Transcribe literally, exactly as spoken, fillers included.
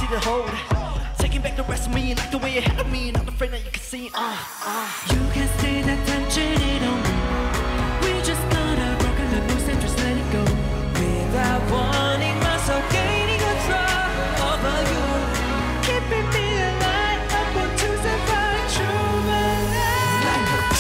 to hold. Taking back the rest of me, like the way you handle me. Not afraid that you can see. Uh, uh. You can stay that tension, it don't move. We just gotta rock and let loose and just let it go. Without warning, my soul gaining control over you, keeping me alive. I want to survive through my life. Like a